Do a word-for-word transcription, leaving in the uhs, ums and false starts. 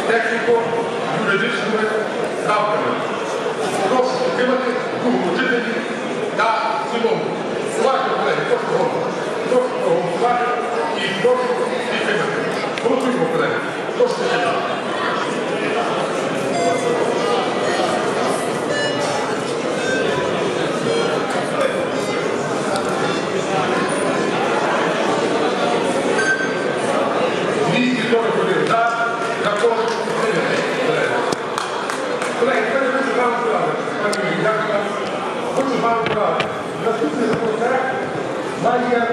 техніко-юридичними правками. Прошу підтримати в другому читанні та в цілому. Уважно, колеги, прошу голосувати. Прошу проголосувати і прошу підтримати. Голосуємо, колеги. Прошу підтримати. двісті сорок один за, також підтримати. Колеги, тепер хочу з вами порадити. Пані, дякую вам. Хочу з вами порадити. Наступний законопроект має